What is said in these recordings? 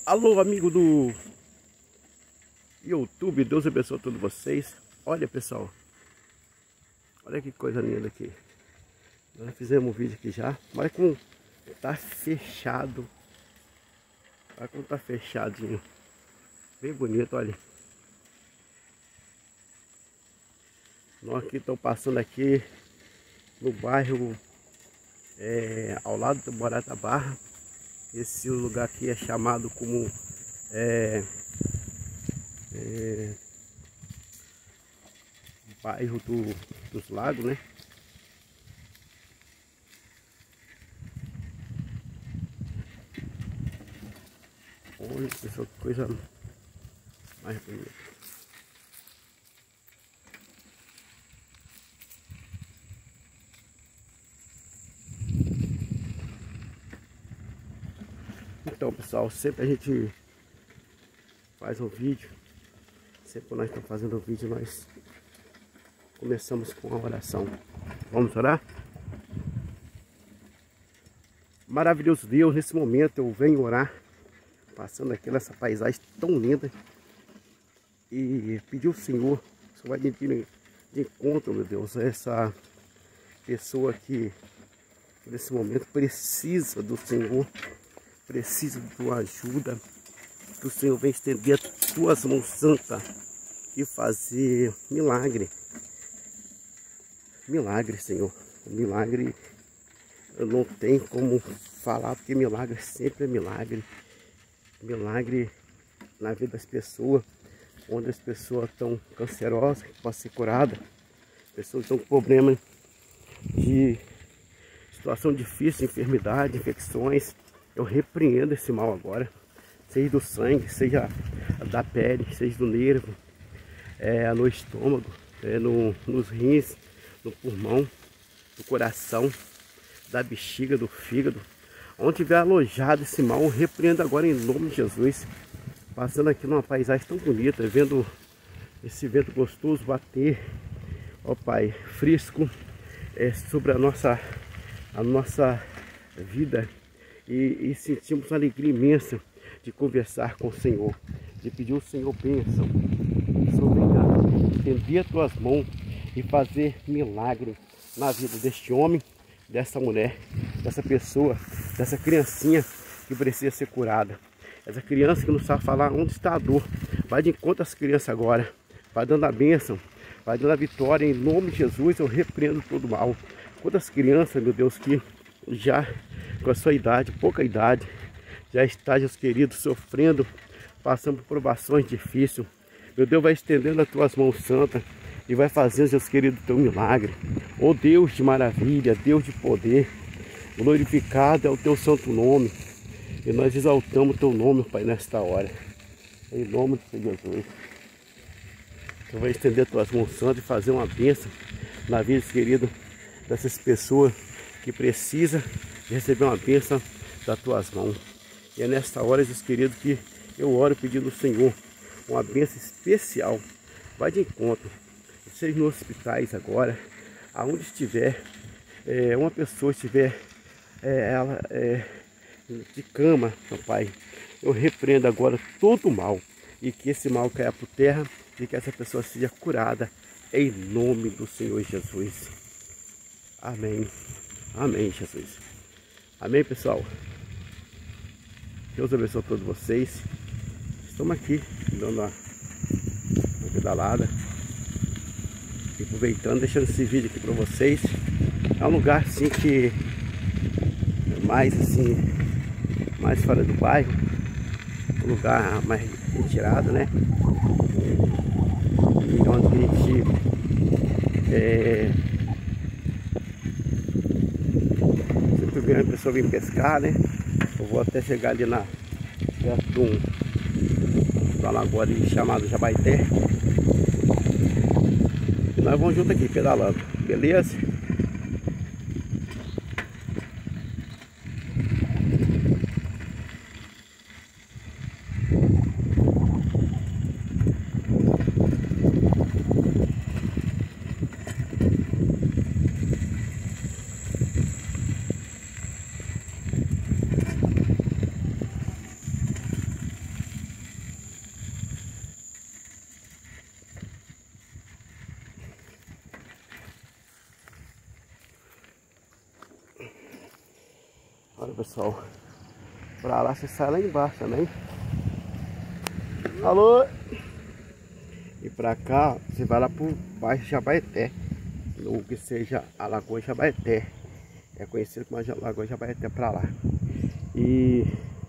Alô, amigo do YouTube, Deus abençoe a todos vocês. Olha, pessoal, olha que coisa linda aqui. Nós fizemos um vídeo aqui já. Olha como tá fechado. Olha como tá fechadinho. Bem bonito, olha. Nós aqui estamos passando aqui no bairro ao lado do Borá da Barra. Esse lugar aqui é chamado como bairro dos Lagos, né? Olha, pessoal, que coisa mais bonita. Então, pessoal, sempre a gente faz um vídeo. Sempre quando nós estamos fazendo um vídeo, nós começamos com a oração. Vamos orar? Maravilhoso Deus, nesse momento eu venho orar, passando aqui nessa paisagem tão linda, e pedir ao Senhor, o Senhor vai de encontro, meu Deus, a essa pessoa que nesse momento precisa do Senhor, precisa de tua ajuda, que o Senhor venha estender as tuas mãos santas e fazer milagre. Milagre, Senhor. Milagre eu não tenho como falar, porque milagre sempre é milagre. Milagre na vida das pessoas, onde as pessoas estão cancerosas, que podem ser curadas, pessoas estão com problema de situação difícil, enfermidade, infecções. Eu repreendo esse mal agora, seja do sangue, seja da pele, seja do nervo, no estômago, nos rins, no pulmão, no coração, da bexiga, do fígado. Onde tiver alojado esse mal, eu repreendo agora em nome de Jesus. Passando aqui numa paisagem tão bonita, vendo esse vento gostoso bater, ó Pai, fresco, sobre a nossa vida. E sentimos uma alegria imensa de conversar com o Senhor, de pedir ao Senhor bênção. Que o Senhor venha estender as tuas mãos e fazer milagre na vida deste homem, dessa mulher, dessa pessoa, dessa criancinha que precisa ser curada. Essa criança que não sabe falar onde está a dor, vai de encontro às crianças agora, vai dando a bênção, vai dando a vitória. Em nome de Jesus eu repreendo todo mal. Quantas crianças, meu Deus, que já com a sua idade, pouca idade, já está, meus queridos, sofrendo, passando por provações difíceis. Meu Deus, vai estendendo as tuas mãos santas e vai fazendo, meus queridos, teu milagre. Ó Deus de maravilha, Deus de poder, glorificado é o teu santo nome. E nós exaltamos teu nome, Pai, nesta hora. Em nome de Jesus. Tu vai estender as tuas mãos santas e fazer uma bênção na vida, querido, dessas pessoas que precisam de receber uma bênção das tuas mãos. E é nesta hora, meus queridos, que eu oro pedindo ao Senhor uma bênção especial. Vai de encontro, seja nos hospitais agora, aonde estiver, uma pessoa estiver de cama, meu Pai, eu repreendo agora todo o mal, e que esse mal caia por terra, e que essa pessoa seja curada, em nome do Senhor Jesus. Amém. Amém, Jesus. Amém, pessoal. Deus abençoe a todos vocês. Estamos aqui dando uma pedalada, e aproveitando, deixando esse vídeo aqui para vocês. É um lugar assim que é mais fora do bairro, um lugar mais retirado, né? E onde a gente sempre a pessoa vem pescar, né? Eu vou até chegar ali perto de uma lagoa ali chamada Jabaité. E nós vamos junto aqui pedalando, beleza? pessoal. Pra lá você sai lá embaixo também. Alô? E pra cá você vai lá pro bairro Jabaeté, ou que seja a Lagoa Jabaeté. É conhecido como a Lagoa Jabaeté pra lá. E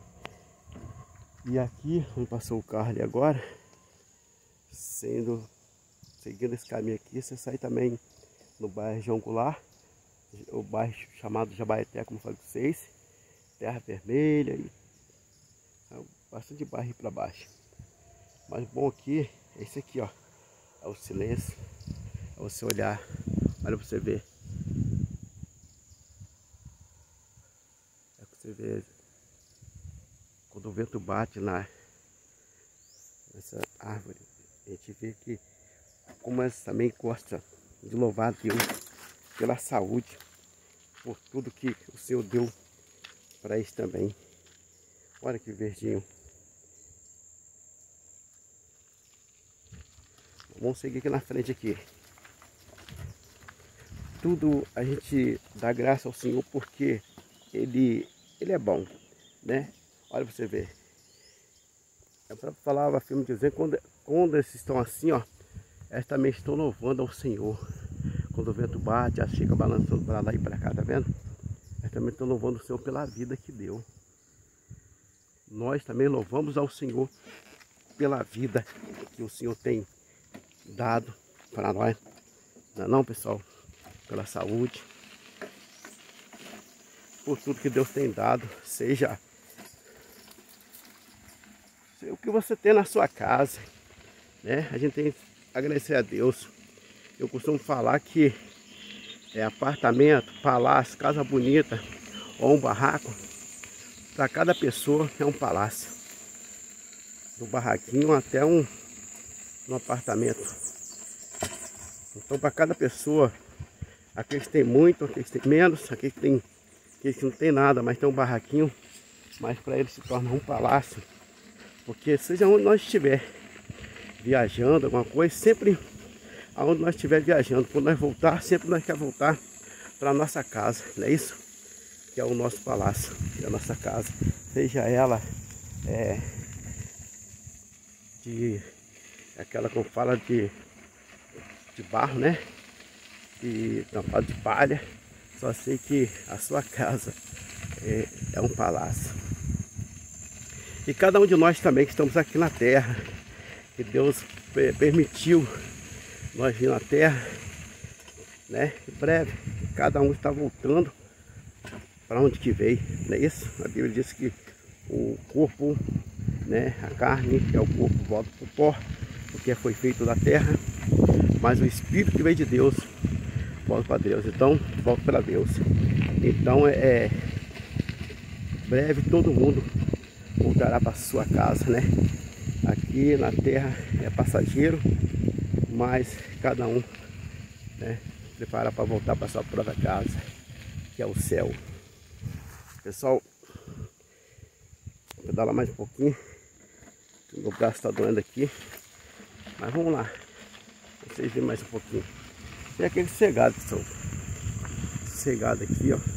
aqui, onde passou o carro ali agora, seguindo esse caminho aqui, você sai também no bairro João Goulart, o bairro chamado Jabaeté, como eu falei com vocês, Terra Vermelha, e bastante bairro para baixo. Mas o bom aqui é esse aqui, ó, é o silêncio, é você olhar, olha para você ver, quando o vento bate nessa árvore, a gente vê que como essa também gosta de louvar a Deus pela saúde, por tudo que o Senhor deu para eles também. Olha que verdinho. Vamos seguir aqui na frente aqui. Tudo a gente dá graça ao Senhor porque Ele é bom, né? Olha pra você ver. É para falar a filme dizer, quando eles estão assim, ó, eles também estão louvando ao Senhor. Quando o vento bate, elas ficam balançando para lá e para cá, tá vendo? Eles também estão louvando o Senhor pela vida que deu. Nós também louvamos ao Senhor pela vida que o Senhor tem dado para nós. Não é não, pessoal? Pela saúde. Por tudo que Deus tem dado. Seja o que você tem na sua casa, né? A gente tem que agradecer a Deus. Eu costumo falar que apartamento, palácio, casa bonita ou um barraco, para cada pessoa é um palácio. Do barraquinho até um apartamento. Então, para cada pessoa, aqueles que tem muito, aqueles que tem menos, aqueles que não tem nada, mas tem um barraquinho, mas para eles se torna um palácio. Porque seja onde nós estiver viajando, alguma coisa, sempre aonde nós estiver viajando, quando nós voltar, sempre nós queremos voltar para a nossa casa, não é isso? Que é o nosso palácio, que é a nossa casa. Seja ela aquela que eu falo de barro, né? E tampado de palha. Só sei que a sua casa é um palácio. E cada um de nós também que estamos aqui na terra, que Deus permitiu nós vir na terra, né? Em breve, cada um está voltando para onde que veio, não é isso? A Bíblia diz que o corpo, né, a carne, que é o corpo, volta para o pó, porque foi feito da terra, mas o Espírito que veio de Deus volta para Deus. Então, volta para Deus. Então, breve todo mundo voltará para sua casa, né? Aqui na terra é passageiro, mas cada um, né, prepara para voltar para sua própria casa, que é o céu. Pessoal, vou pedalar mais um pouquinho, meu braço está doendo aqui, mas vamos lá, vocês verem mais um pouquinho. Tem aquele cegado, pessoal, cegado aqui, ó.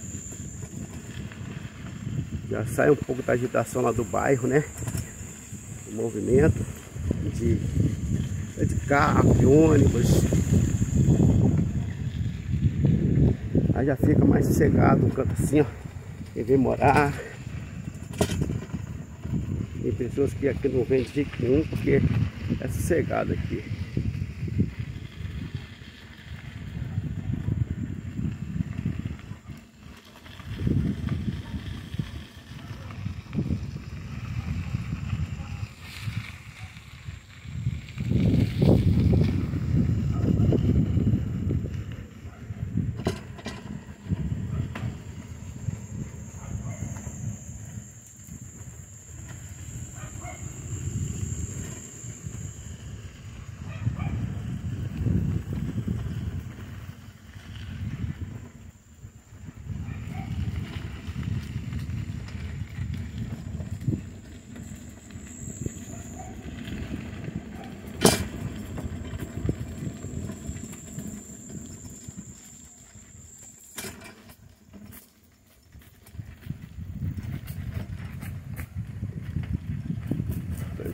Já sai um pouco da agitação lá do bairro, né? O movimento de carro, de ônibus. Aí já fica mais sossegado, um canto assim, ó. Quem vem morar. Tem pessoas que aqui não vêm de jeito nenhum, porque é sossegado aqui.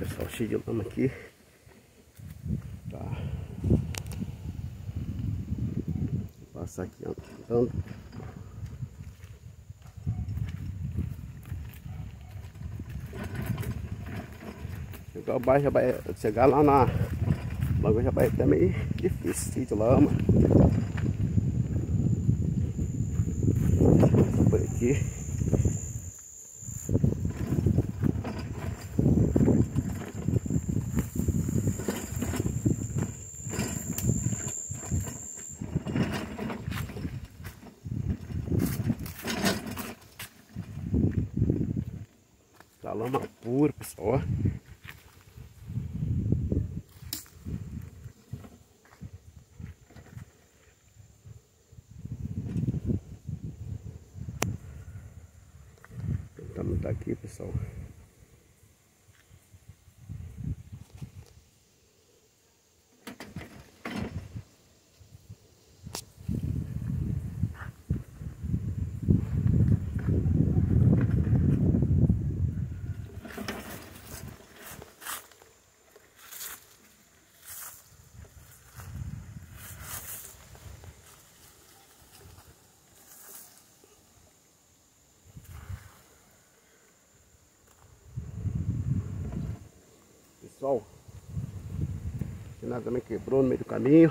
pessoal, cheio de lama aqui. Tá. Vou passar aqui andando. Chegar abaixo, já vai chegar lá na Lagoa Jabaeté até meio difícil, cheio de lama. Por aqui. Tá lama pura, pessoal. Tentamos estar aqui, pessoal. Pessoal, o nada também quebrou no meio do caminho.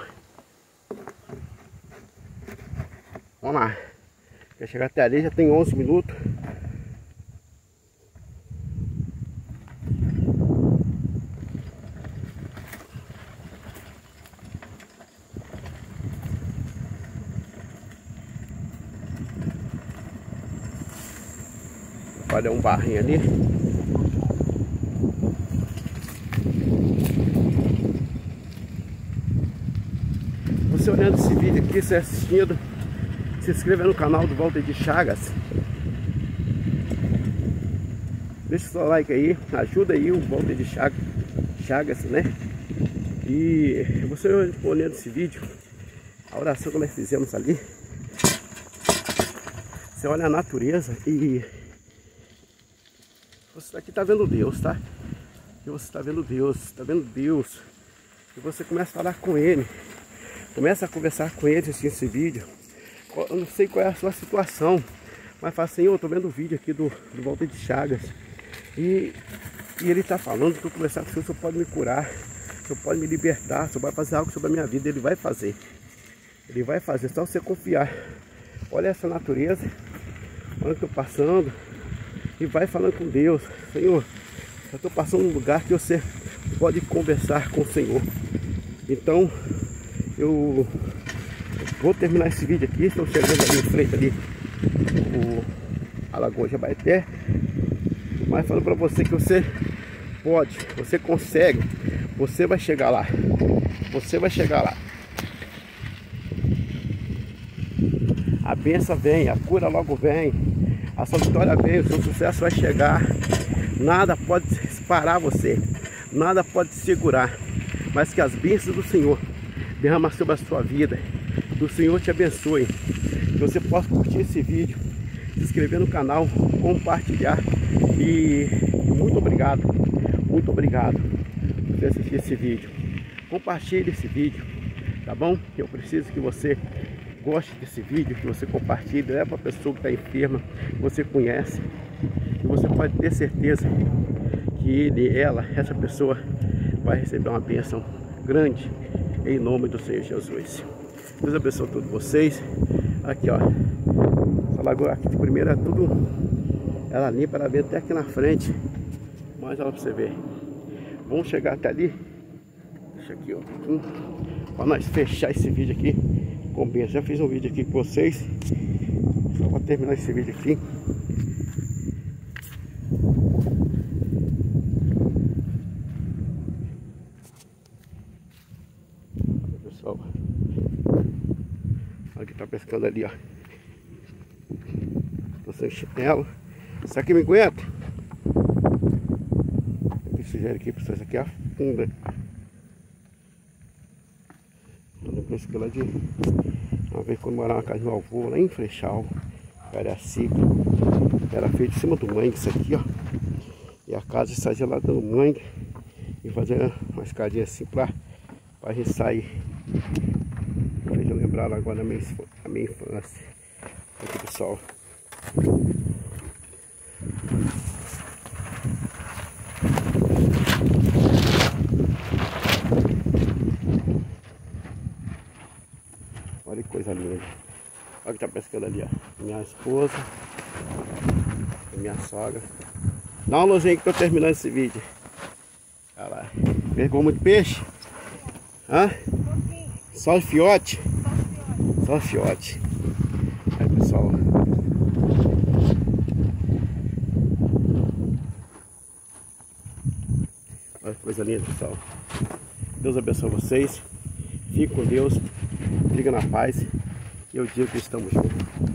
Vamos lá. Quer chegar até ali, já tem 11 minutos. Olha um barrinho ali. Você olhando esse vídeo aqui, você assistindo, se inscreva no canal do Walter de Chagas. Deixa o seu like aí, ajuda aí o Walter de Chagas, né? E você olhando esse vídeo, a oração que nós fizemos ali, você olha a natureza e você aqui tá vendo Deus, tá? E você tá vendo Deus, e você começa a falar com Ele. Começa a conversar com ele assim, esse vídeo. Eu não sei qual é a sua situação, mas fala assim, eu tô vendo o vídeo aqui do Walter de Chagas. E ele está falando que eu conversar com o senhor pode me curar, o senhor pode me libertar, o senhor vai fazer algo sobre a minha vida. Ele vai fazer. Ele vai fazer, só você confiar. Olha essa natureza, olha o que eu estou passando. E vai falando com Deus. Senhor, eu estou passando num lugar que você pode conversar com o Senhor. Então, eu vou terminar esse vídeo aqui. Estou chegando ali em frente ali a Lagoa Jabaeté, mas falando para você que você pode, você consegue, você vai chegar lá, você vai chegar lá. A bênção vem, a cura logo vem, a sua vitória vem, o seu sucesso vai chegar. Nada pode parar você, nada pode te segurar, mas que as bênçãos do Senhor derrama sobre a sua vida, que o Senhor te abençoe, que você possa curtir esse vídeo, se inscrever no canal, compartilhar. E muito obrigado por assistir esse vídeo. Compartilhe esse vídeo, tá bom? Eu preciso que você goste desse vídeo, que você compartilhe, leve para a pessoa que está enferma, que você conhece, e você pode ter certeza que essa pessoa vai receber uma bênção grande, em nome do Senhor Jesus. Deus abençoe todos vocês. Aqui, ó, essa lagoa aqui de primeira é tudo, ela limpa, ela vem até aqui na frente, mas olha pra você ver. Vamos chegar até ali. Deixa aqui, ó, para nós fechar esse vídeo aqui com bênção. Já fiz um vídeo aqui com vocês, só para terminar esse vídeo aqui. Pessoal, olha que tá pescando ali, ó. Tô sem chinelo. Isso aqui me aguenta. Esse sujeira aqui, pessoal, isso aqui é a funda. Eu penso lá de uma vez quando morava na casa do meu avô, lá em Frechal, Cariacica, era feito em cima do mangue, isso aqui, ó. E a casa está gelada no mangue. E fazer uma escadinha assim pra gente sair. Deixa eu lembrar agora da minha infância. Aqui, pessoal. Olha que coisa linda. Olha que tá pescando ali, ó. Minha esposa. Minha sogra. Dá uma luzinha que tô terminando esse vídeo. Olha lá. Pegou muito peixe? Hã? Só fiote? Só fiote. Aí, pessoal. Olha que coisa linda, pessoal. Deus abençoe vocês. Fique com Deus. Fica na paz. E eu digo que estamos juntos.